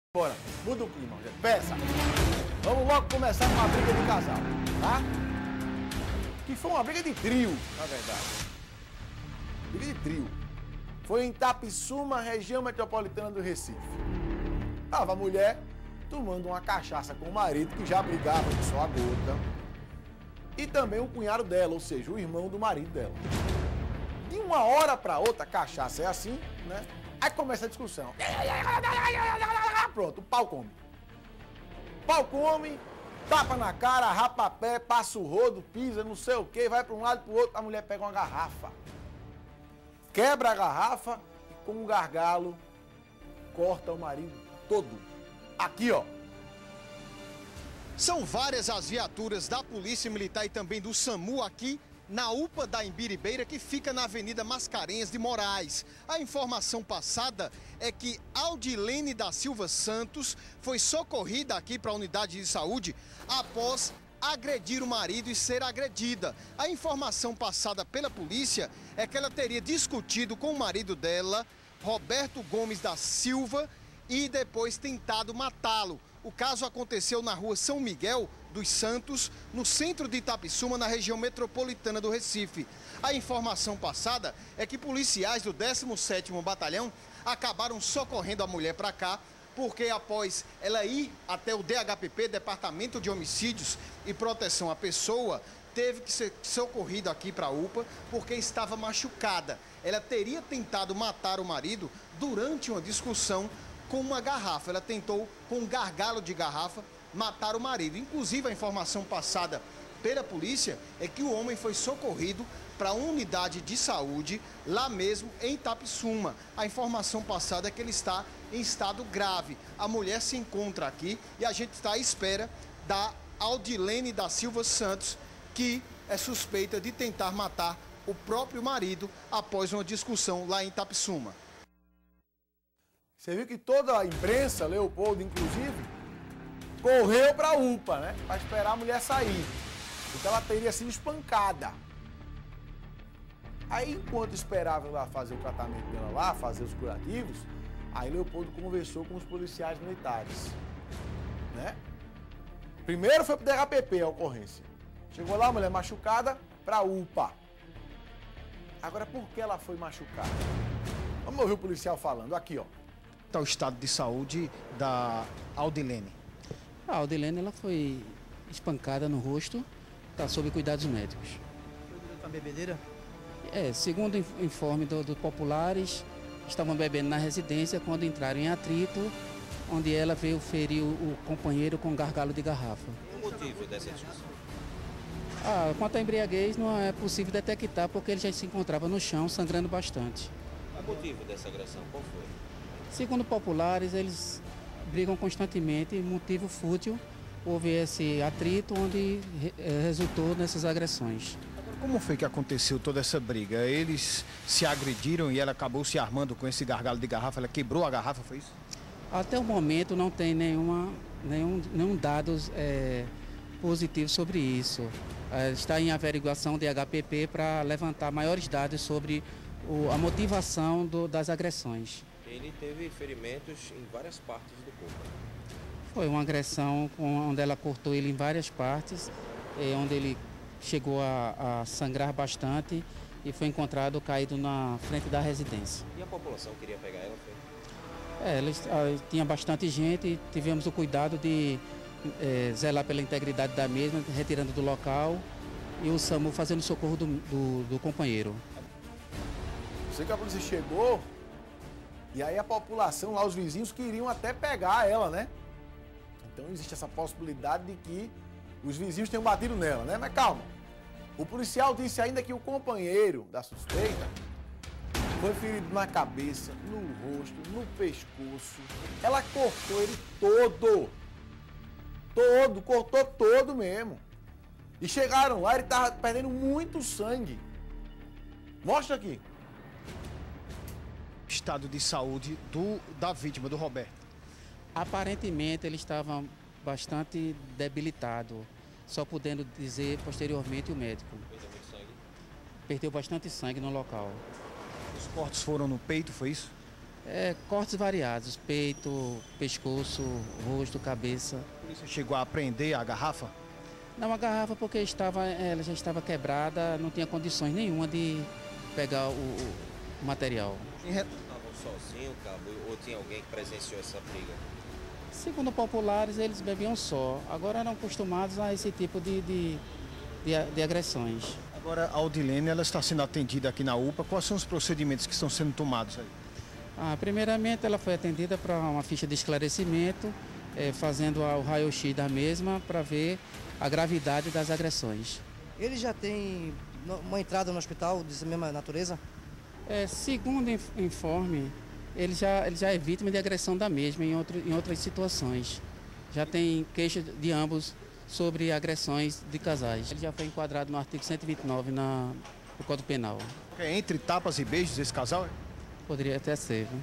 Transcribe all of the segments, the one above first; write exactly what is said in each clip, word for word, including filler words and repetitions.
Bora, muda o clima, gente. Peça. Vamos logo começar com uma briga de casal, tá? Que foi uma briga de trio, na verdade. Briga de trio. Foi em Itapissuma, região metropolitana do Recife. Tava a mulher tomando uma cachaça com o marido, que já brigava de só a gota. E também o cunhado dela, ou seja, o irmão do marido dela. De uma hora para outra, a cachaça é assim, né? Aí começa a discussão. Pronto, o pau come. Pau come, tapa na cara, rapa pé, passa o rodo, pisa, não sei o que, vai para um lado e para o outro, a mulher pega uma garrafa. Quebra a garrafa e com um gargalo corta o marido todo. Aqui, ó. São várias as viaturas da Polícia Militar e também do SAMU aqui na U P A da Imbiribeira, que fica na Avenida Mascarenhas de Moraes. A informação passada é que Audilene da Silva Santos foi socorrida aqui para a unidade de saúde após agredir o marido e ser agredida. A informação passada pela polícia é que ela teria discutido com o marido dela, Roberto Gomes da Silva, e depois tentado matá-lo. O caso aconteceu na rua São Miguel dos Santos, no centro de Itapissuma, na região metropolitana do Recife. A informação passada é que policiais do décimo sétimo Batalhão acabaram socorrendo a mulher para cá, porque após ela ir até o D H P P, Departamento de Homicídios e Proteção à Pessoa, teve que ser socorrida aqui para a U P A porque estava machucada. Ela teria tentado matar o marido durante uma discussão com uma garrafa. Ela tentou, com um gargalo de garrafa, matar o marido. Inclusive, a informação passada pela polícia é que o homem foi socorrido para uma unidade de saúde, lá mesmo em Itapissuma. A informação passada é que ele está em estado grave. A mulher se encontra aqui e a gente está à espera da Audilene da Silva Santos, que é suspeita de tentar matar o próprio marido após uma discussão lá em Itapissuma. Você viu que toda a imprensa, Leopoldo inclusive, correu para a U P A, né? Para esperar a mulher sair. Porque ela teria sido espancada. Aí, enquanto esperava ela fazer o tratamento dela lá, fazer os curativos, aí Leopoldo conversou com os policiais militares, né? Primeiro foi pro D H P P a ocorrência. Chegou lá, a mulher machucada, para a U P A. Agora, por que ela foi machucada? Vamos ouvir o policial falando. Aqui, ó. Está o estado de saúde da Audilene? A Audilene ela foi espancada no rosto, está sob cuidados médicos. Foi durante uma bebedeira? É, segundo o informe dos do populares, estavam bebendo na residência quando entraram em atrito, onde ela veio ferir o, o companheiro com gargalo de garrafa. O motivo dessa discussão? Ah, quanto à embriaguez, não é possível detectar porque ele já se encontrava no chão, sangrando bastante. O motivo dessa agressão, qual foi? Segundo populares, eles brigam constantemente, motivo fútil, houve esse atrito onde eh, resultou nessas agressões. Agora, como foi que aconteceu toda essa briga? Eles se agrediram e ela acabou se armando com esse gargalo de garrafa, ela quebrou a garrafa, foi isso? Até o momento não tem nenhuma, nenhum, nenhum dados é, positivos sobre isso. É, está em averiguação de H P P para levantar maiores dados sobre o, a motivação do, das agressões. Ele teve ferimentos em várias partes do corpo. Foi uma agressão onde ela cortou ele em várias partes, é, onde ele chegou a, a sangrar bastante e foi encontrado caído na frente da residência. E a população queria pegar ela? Foi? É, eles, a, tinha bastante gente e tivemos o cuidado de é, zelar pela integridade da mesma, retirando do local e o SAMU fazendo socorro do, do, do companheiro. Sei que a polícia chegou e aí a população lá, os vizinhos, queriam até pegar ela, né? Então existe essa possibilidade de que os vizinhos tenham batido nela, né? Mas calma. O policial disse ainda que o companheiro da suspeita foi ferido na cabeça, no rosto, no pescoço. Ela cortou ele todo. Todo, cortou todo mesmo. E chegaram lá, ele estava perdendo muito sangue. Mostra aqui. Estado de saúde do, da vítima, do Roberto. Aparentemente ele estava bastante debilitado, só podendo dizer posteriormente o médico. Perdeu muito sangue? Perdeu bastante sangue no local. Os cortes foram no peito, foi isso? É, cortes variados, peito, pescoço, rosto, cabeça. A polícia chegou a apreender a garrafa? Não, a garrafa porque estava, ela já estava quebrada, não tinha condições nenhuma de pegar o, o material. Estavam sozinhos, cabo, ou tinha alguém que presenciou essa briga? Segundo populares, eles bebiam só. Agora eram acostumados a esse tipo de, de, de, de agressões. Agora, a Audilene, ela está sendo atendida aqui na U P A. Quais são os procedimentos que estão sendo tomados aí? Ah, primeiramente, ela foi atendida para uma ficha de esclarecimento, eh, fazendo o raio-x da mesma para ver a gravidade das agressões. Ele já tem uma entrada no hospital dessa mesma natureza? É, segundo inf- informe, ele já, ele já é vítima de agressão da mesma em, outro, em outras situações. Já tem queixa de ambos sobre agressões de casais. Ele já foi enquadrado no artigo cento e vinte e nove na, do Código Penal. É entre tapas e beijos esse casal? Poderia até ser, viu?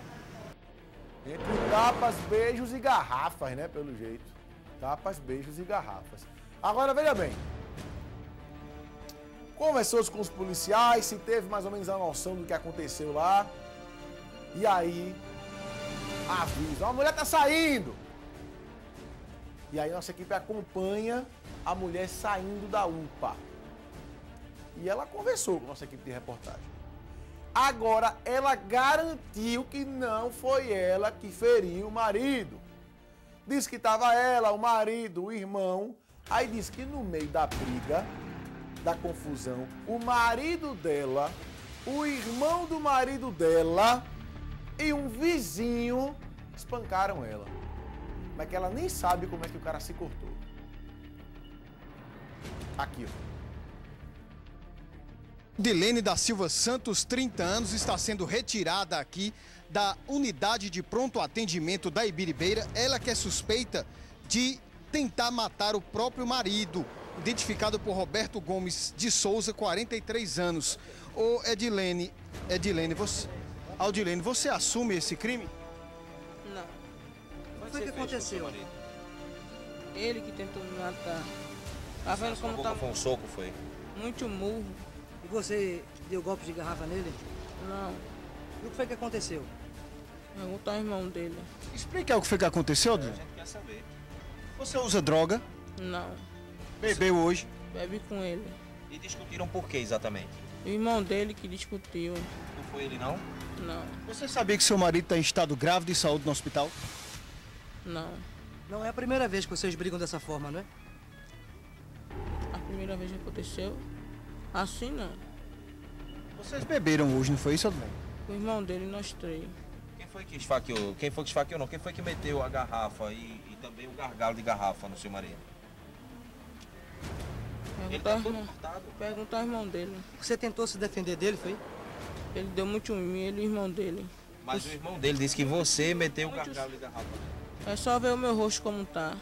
Entre tapas, beijos e garrafas, né? Pelo jeito. Tapas, beijos e garrafas. Agora, veja bem. Conversou com os policiais, se teve mais ou menos a noção do que aconteceu lá. E aí, avisa, a mulher tá saindo. E aí nossa equipe acompanha a mulher saindo da U P A. E ela conversou com a nossa equipe de reportagem. Agora, ela garantiu que não foi ela que feriu o marido. Disse que estava ela, o marido, o irmão. Aí disse que no meio da briga, da confusão, o marido dela, o irmão do marido dela e um vizinho espancaram ela. Mas que ela nem sabe como é que o cara se cortou. Aqui, ó. Audilene da Silva Santos, trinta anos, está sendo retirada aqui da unidade de pronto atendimento da Ibiribeira. Ela que é suspeita de tentar matar o próprio marido, identificado por Roberto Gomes de Souza, quarenta e três anos. Ô Edilene, Edilene, você, Audilene, você assume esse crime? Não. O que foi que aconteceu? Ele que tentou me matar. Tá vendo como tá Foi um soco, foi? muito murro? E você deu golpe de garrafa nele? Não. E o que foi que aconteceu? Perguntar ao irmão dele. Explica o que foi que aconteceu, A Audilene. gente quer saber. Você usa droga, Não. bebeu hoje. Bebe com ele. E discutiram por quê exatamente? O irmão dele que discutiu. Não foi ele, não? Não. Você sabia que seu marido está em estado grave de saúde no hospital? Não. Não é a primeira vez que vocês brigam dessa forma, não é? A primeira vez que aconteceu, assim não. Vocês beberam hoje, não foi isso, Audilene? O irmão dele, nós três. Quem foi que esfaqueou? Quem foi que esfaqueou não? Quem foi que meteu a garrafa e, e também o gargalo de garrafa no seu marido? Ele Perguntar tá ao todo irmão, cortado. perguntar ao irmão dele. Você tentou se defender dele, foi? Ele deu muito em mim, ele e o irmão dele. Mas o irmão dele disse que você meteu o gargalo de garrafa. É só ver o meu rosto como tá.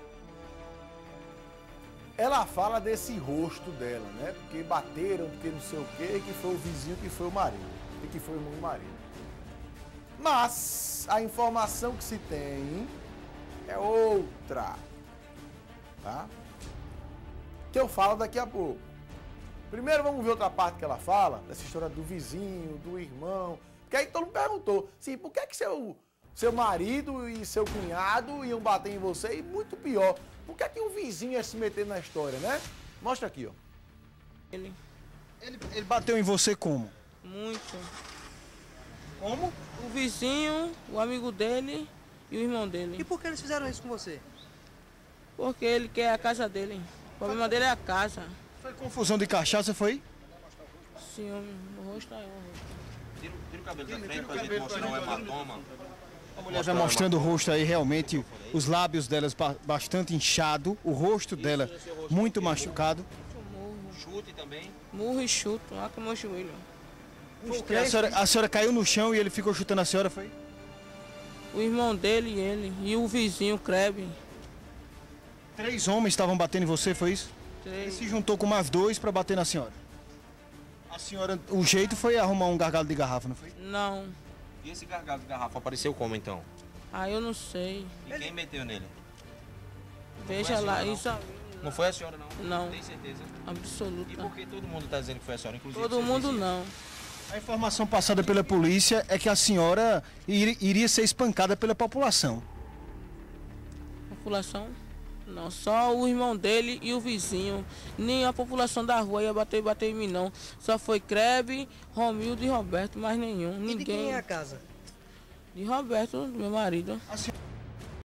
Ela fala desse rosto dela, né? Porque bateram, porque não sei o quê, que foi o vizinho, que foi o marido. E que foi o irmão do marido. Mas a informação que se tem é outra. Tá? Que eu falo daqui a pouco. Primeiro vamos ver outra parte que ela fala, dessa história do vizinho, do irmão. Porque aí todo mundo perguntou, sim, por que que seu, seu marido e seu cunhado iam bater em você? E muito pior, por que que o vizinho ia se meter na história, né? Mostra aqui, ó. Ele, Ele, ele bateu em você como? muito. Como? O vizinho, o amigo dele e o irmão E dele. por que eles fizeram isso com você? Porque ele quer a casa dele. O problema dele é a casa. Foi confusão de cachaça, foi? Sim, o rosto aí, o rosto. Tira, tira o cabelo da frente pra gente mostrar o hematoma. A mulher vai mostrando o rosto aí, realmente, os lábios delas ba- bastante inchado, o rosto dela muito machucado. Muito murro. Chute também. Murro e chuto, lá com o meu joelho. Os A três? senhora, a senhora caiu no chão e ele ficou chutando a senhora, foi? O irmão dele e ele. E o vizinho, o Kreb. Três homens estavam batendo em você, foi isso? Ele Três. se juntou com mais dois para bater na senhora. A senhora, o jeito foi arrumar um gargalo de garrafa, não foi? Não. E esse gargalo de garrafa apareceu como então? Ah, eu não sei. E quem meteu nele? Veja foi a lá, senhora, não? isso aí. Não foi a senhora não? Não. Tem certeza? E Absoluta. por que todo mundo tá dizendo que foi a senhora? Inclusive Todo seus mundo vizinhos? não. A informação passada pela polícia é que a senhora ir, iria ser espancada pela população. População? Não, só o irmão dele e o vizinho. Nem a população da rua ia bater bater em mim, não. Só foi Crebe, Romildo e Roberto, mais nenhum. E Ninguém. de quem é a casa? De Roberto, meu marido. A senhora...